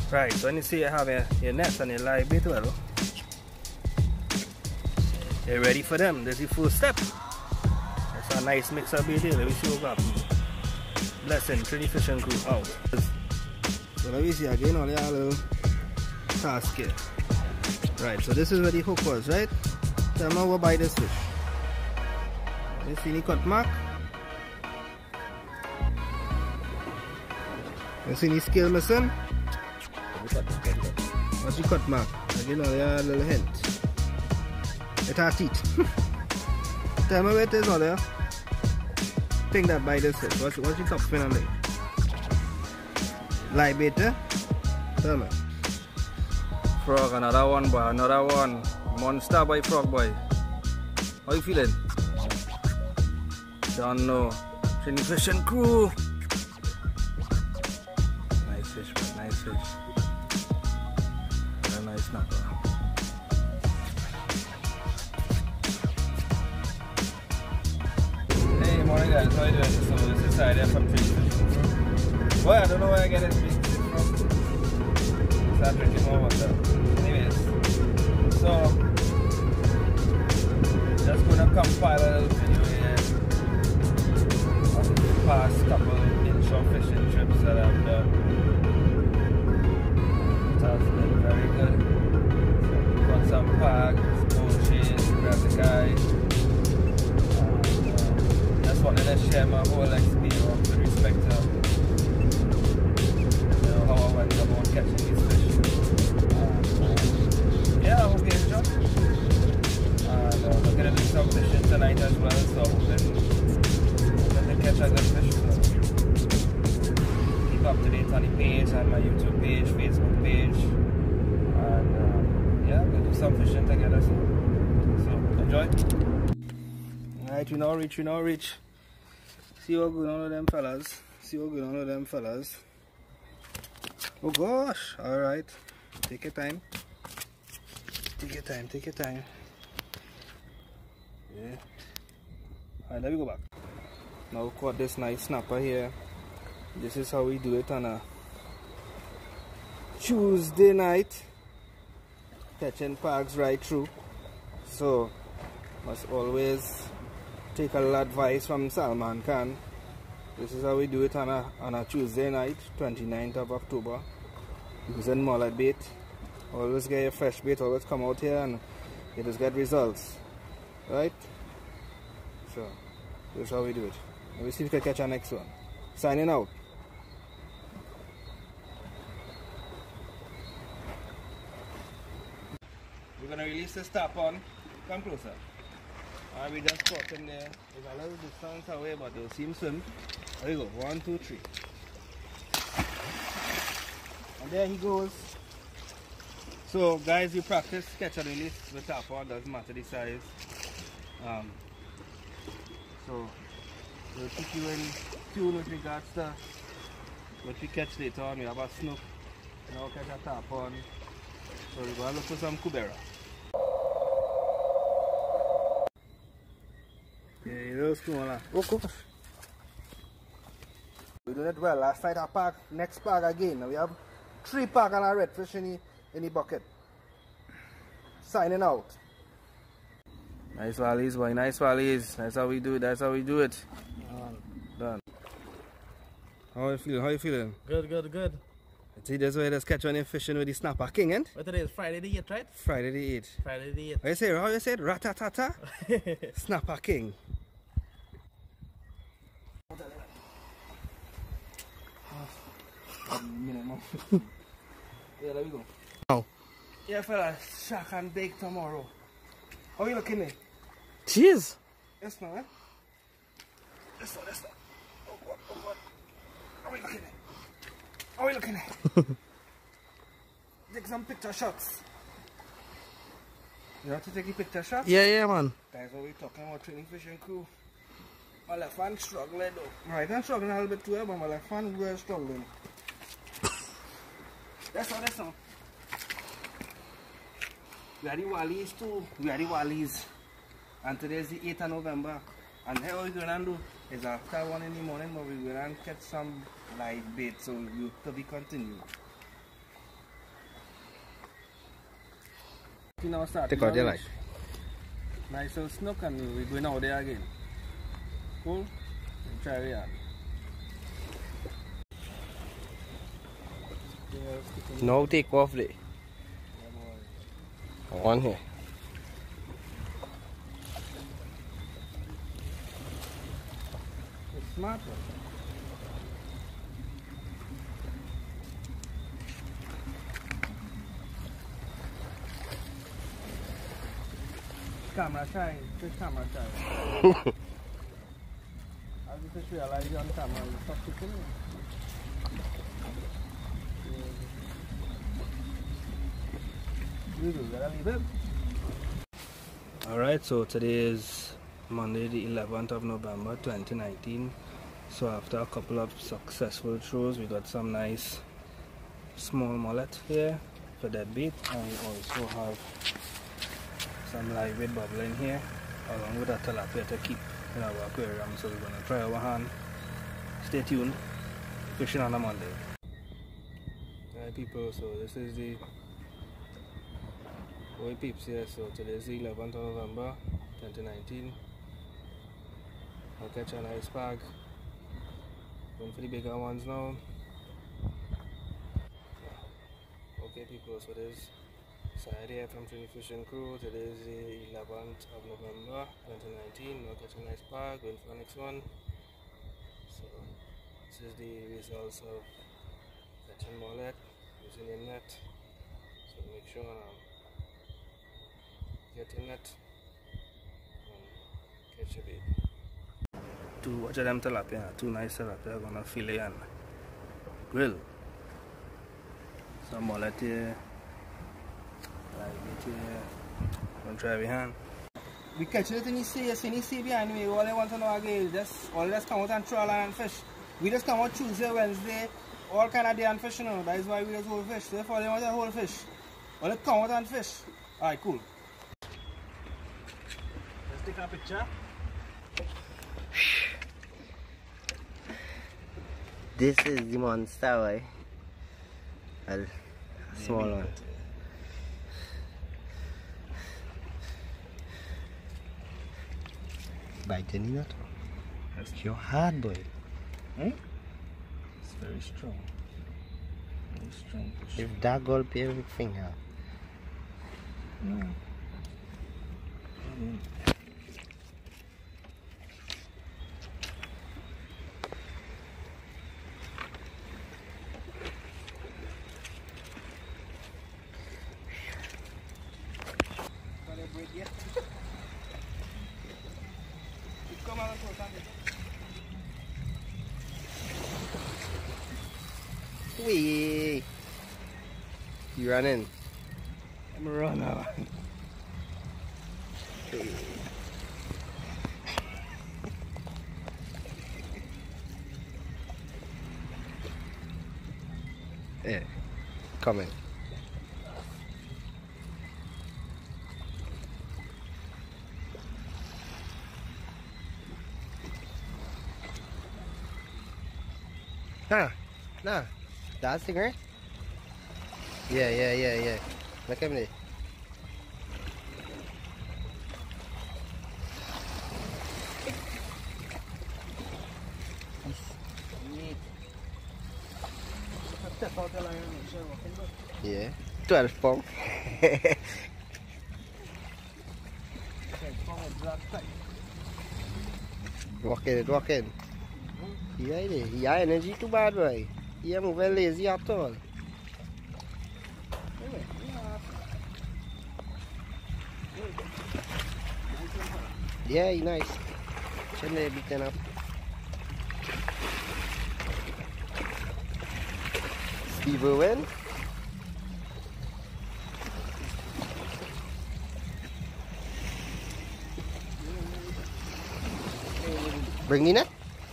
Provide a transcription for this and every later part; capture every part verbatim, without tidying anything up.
Right, so when you see you have your, your nets and your live bait, well, you're ready for them. This is the first step. That's a nice mix of bait here. Let me see what happens. Blessing, Trinidad fishing crew out. So let me see again on your little task here. Right, so this is where the hook was, right? So I'm gonna go buy this fish. You see the cut mark? You see the scale missing? What's the cut mark? Again on your little hint. It has teeth. Tell me where it is on there. Think that by this fish. What's, what's the top fin on it? Live bait, eh? Tell me. Frog, another one, boy, another one. Monster boy, frog boy. How you feeling? Don't know. Trinidad fishing crew. Nice fish, boy, nice fish. What a nice snapper. Hey, morning guys, how you doing? So this is Idea from Trinidad fishing crew. Boy, I don't know where I get this big fish from. Start drinking more water. Anyways, so just gonna compile a little video here of the past couple inshore fishing trips that I've done. It has been very good. So got some pargues, blinches, grass, and uh, just wanted to share my whole experience with respect to you know, how I went about catching these fish. Yeah, I hope you enjoy. And uh, we're going to do some fishing tonight as well, so hoping, hoping to catch a good fish. So keep up to date on the page, and my YouTube page, Facebook page. And uh, yeah, we'll do some fishing together. So, so enjoy. Alright, we now reach, we now reach. See what going on with them fellas. See what going on with them fellas. Oh gosh, alright. Take your time. Take your time, take your time. Yeah. Alright, let me go back. Now we caught this nice snapper here. This is how we do it on a Tuesday night. Catching pargues right through. So, must always take a little advice from Salman Khan. This is how we do it on a, on a Tuesday night, twenty-ninth of October. Using mullet bait. Always get your fresh bait, always come out here and you just get results. Right? So, this is how we do it. We'll see if we can catch our next one. Signing out. We're going to release this tap on. Come closer. Alright, we just caught him there. It's a little distance away, but you'll see him swim. There you go. One, two, three. And there he goes. So guys, you practice catch and release with tap on, doesn't matter the size. Um, so we'll keep you in tune with regards to what we catch later on. We have a snook, now catch a tap on. So we're going to look for some Cubera. Yeah, little smaller. Oh gosh. We did it well. Last night I park, next park again. Now we have three park and a redfish in the in the bucket. Signing out. Nice valleys, boy, nice valleys. That's how we do it, that's how we do it. Done. Done. How you feeling? How you feeling? Good, good, good. See, this way let's catch one in fishing with the snapper king, ain't? What today is Friday the eighth, right? Friday the eighth. Friday the eighth. How you say, how you say it? Ratatata? Snapper king. Yeah, there we go. Oh. Yeah, fella, shark and bake tomorrow. How are you looking there? Cheers. Yes, no, eh? Yes, no, yes, no. Oh, God, oh, God. How are you looking there? How are you looking there? Take some picture shots. You have to take a picture shot? Yeah, yeah, man. That's what we're talking about, Trinidad fishing crew. My left hand struggling though. Right hand struggling a little bit too, eh, but my left hand we're struggling. That's all, that's all. We are the Wallies too. We are the Wallies. And today is the eighth of November. And here what we're going to do is after one in the morning, but we're going to catch some live bait. So you to be continued. You know, start Take out your light. Nice little snook and we're going out there again. Cool? And try it on. Now take off there. One here. It's smart. Camera shy, fish camera shy. I just realized you're on camera, you stop kicking me. You do, gotta leave it. Alright, so today is Monday the eleventh of November twenty nineteen. So after a couple of successful throws, we got some nice small mullet here for that bait, and we also have some live bait bubbling here along with a tilapia to keep in our aquarium. So we're gonna try our hand. Stay tuned. Fishing on a Monday. Alright people, so this is the boy peeps here. So today is the eleventh of November twenty nineteen. I'll catch a nice pargue. Going for the bigger ones now. Okay people, so there's Side here from Trinidad Fishing Crew. Today is the eleventh of November twenty nineteen. We'll catch a nice pargue, going for the next one. So this is the results of catching mullet using a net. So make sure um, get a net and catch a bait. Two watch of them tilapia, two nice tilapia. I'm gonna fillet and grill. Some mullet here. Don't try every hand. We catch it in the sea, in the sea behind me. All I want to know again, just all just come out and trawl and fish. We just come out Tuesday, Wednesday, all kind of day and fish, you know. That is why we just hold fish. Therefore, they want to hold fish. All just come out and fish. Alright, cool. Let's take a picture. This is the monster, right? Well, small one. Biting it. That's your hard boy. Hmm? It's very strong. Very strong. If that goal pay with finger. No. Mm. Wee! You running? I'm a runner. Yeah, coming. Nah, nah. That's the grant? Yeah, yeah, yeah, yeah. Look at me. Yeah, twelve pound. Walk in, walk in. Yeah, yeah, energy too bad, right? Yeah, I'm very lazy at all. Yeah, nice. Shouldn't they beaten up? Steve Owen. Bring in it.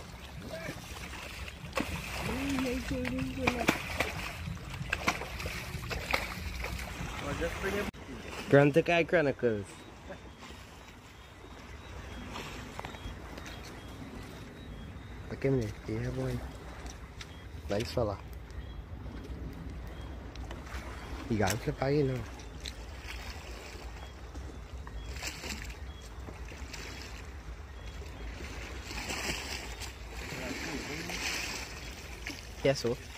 Grunt Chronicles. Look at me, yeah boy. Nice fella. You got to flip out, you know. here, so